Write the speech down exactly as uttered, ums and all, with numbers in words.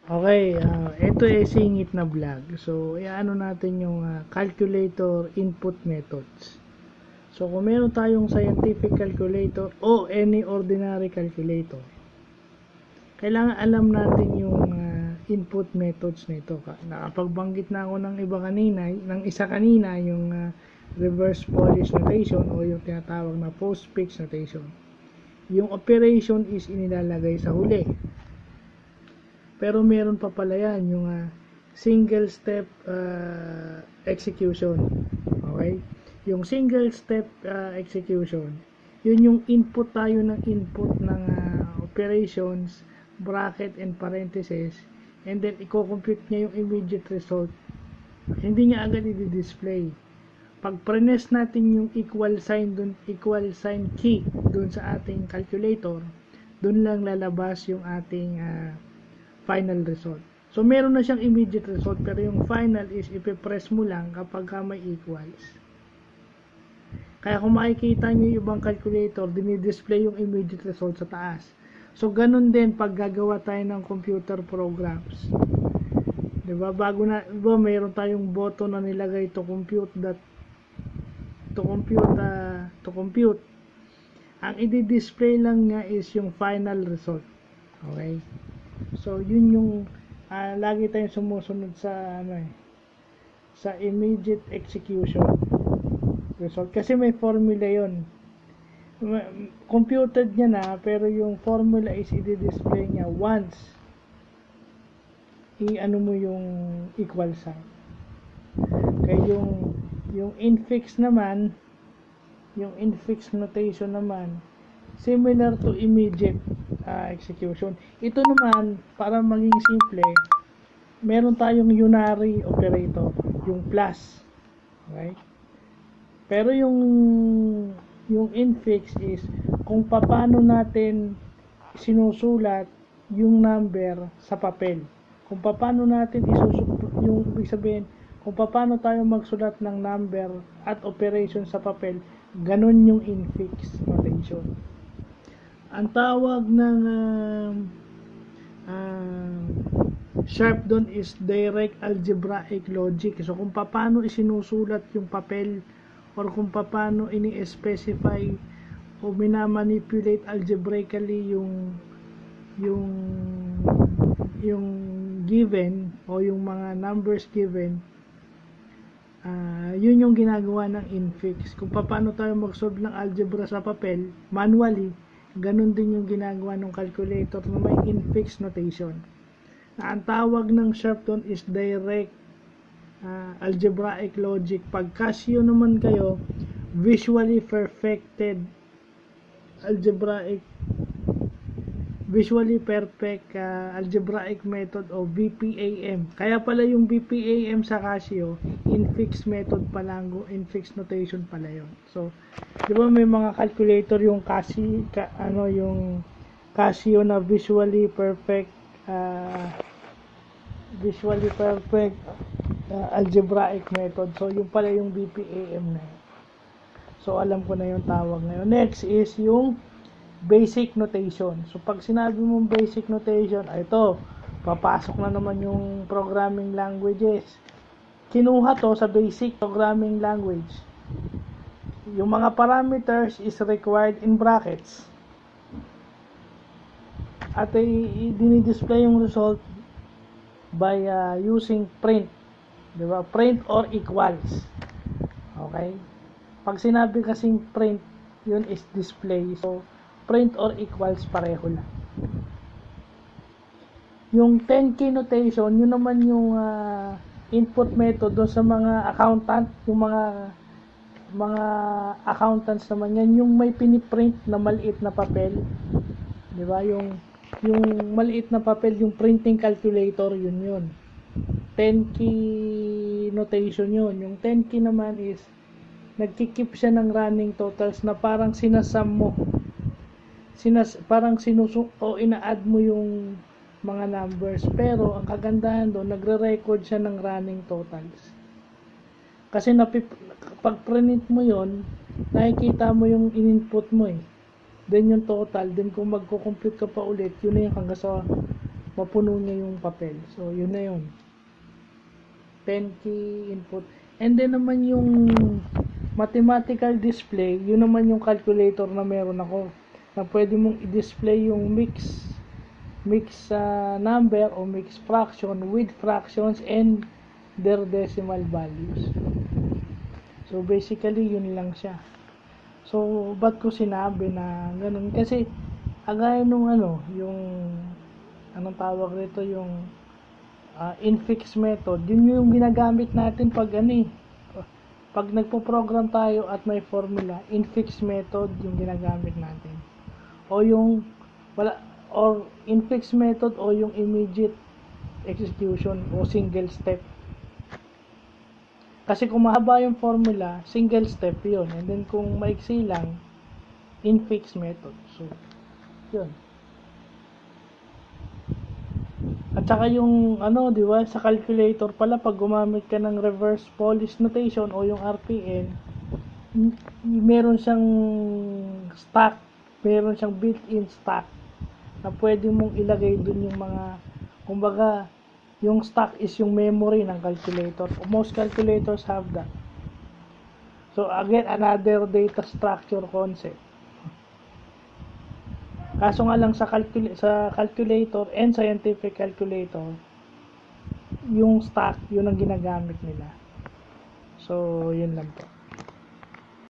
Okay, ah, ito ay singit na vlog. So, iaano natin yung ah, calculator input methods. So, kung meron tayong scientific calculator o any ordinary calculator, kailangan alam natin yung ah, input methods nito. Nakapagbanggit na ako ng iba kanina, ng isa kanina, yung ah, reverse Polish notation o yung tinatawag na postfix notation. Yung operation is inilalagay sa huli. Pero meron pa pala yan, yung uh, single step uh, execution. Okay? Yung single step uh, execution, yun yung input tayo ng input ng uh, operations, bracket and parentheses, and then i-compute niya yung immediate result. Hindi niya agad i-display. Pag press natin yung equal sign dun, equal sign key dun sa ating calculator, dun lang lalabas yung ating uh, final result. So, meron na siyang immediate result, pero yung final is ipipress mo lang kapag ka may equals. Kaya kung makikita nyo yung ibang calculator, dinidisplay yung immediate result sa taas. So, ganun din pag gagawa tayo ng computer programs. Diba? Bago na, diba, meron tayong button na nilagay to compute that to compute uh, to compute. Ang i-display lang nga is yung final result. Okay? So, yun yung uh, lagi tayong sumusunod sa ano eh, sa immediate execution result. Kasi may formula yun. Computed niya na, pero yung formula is i-display niya once i-ano mo yung equal sign. Kaya yung yung infix naman, yung infix notation naman, similar to immediate uh, execution. Ito naman, para maging simple, meron tayong unary operator, yung plus. Okay? Pero yung yung infix is kung paano natin sinusulat yung number sa papel. Kung paano natin isusulat yung ibig sabihin, kung paano tayo magsulat ng number at operation sa papel, ganun yung infix notation. Ang tawag ng uh, uh, sharp doon is direct algebraic logic. So, kung paano isinusulat yung papel or kung paano ini-specify o minamanipulate algebraically yung yung yung given o yung mga numbers given, Uh, yun yung ginagawa ng infix. Kung paano tayo mag-solve ng algebra sa papel manually, ganun din yung ginagawa ng calculator na may infix notation. Na ang tawag ng sharp doon is direct uh, algebraic logic. Pag Casio naman kayo, visually perfected algebraic visually perfect uh, algebraic method o V P A M. Kaya pala yung V P A M sa Casio, infix method pala, infix notation pala yun. So, di ba may mga calculator yung Casio, ka, ano yung Casio na visually perfect uh, visually perfect uh, algebraic method. So, yung pala yung V P A M na yun. So, alam ko na yung tawag na yun. Next is yung basic notation. So, pag sinabi mong basic notation, ay ito, papasok na naman yung programming languages. Kinuha to sa basic programming language. Yung mga parameters is required in brackets. At i-display yung result by uh, using print. Diba? Print or equals. Okay? Pag sinabi kasing print, yun is display. So, print or equals pareho lang. Yung ten key notation, yun naman yung uh, input method doon sa mga accountant, yung mga mga accountants naman yan, yung may piniprint na maliit na papel. Di ba? Yung yung maliit na papel, yung printing calculator, yun yun. ten key notation yun. Yung ten key naman is nagkikip siya ng running totals na parang sinasam mo. Sinas, parang sinusu o ina-add mo yung mga numbers, pero ang kagandahan doon, nagre-record siya ng running totals. Kasi napip pag print mo yon, nakikita mo yung in-input mo eh. Then yung total, then kung magko-compute ka pa ulit, yun na yung hanggang sa mapuno niya yung papel. So, yun na yun. ten key input. And then naman yung mathematical display, yun naman yung calculator na meron ako. Na pwede mong i-display yung mix mix uh, number o mix fraction with fractions and their decimal values. So, basically, yun lang siya. So, ba't ko sinabi na ganun? Kasi, agaya nung ano, yung anong tawag rito, yung uh, infix method, yun yung ginagamit natin pag ano eh, pag nagpo-program tayo at may formula, infix method yung ginagamit natin. O yung wala or infix method o yung immediate execution o single step. Kasi kung mahaba yung formula, single step yun. And then kung maiksi lang, infix method. So, yun. At saka yung ano, di ba, sa calculator pala pag gumamit ka ng reverse Polish notation o yung R P N, meron siyang stack, meron siyang built-in stack na pwede mong ilagay dun yung mga, kumbaga, yung stack is yung memory ng calculator. Most calculators have that. So again, another data structure concept. Kaso nga lang sa, calcul- sa calculator and scientific calculator, yung stack, yun ang ginagamit nila. So, yun lang po.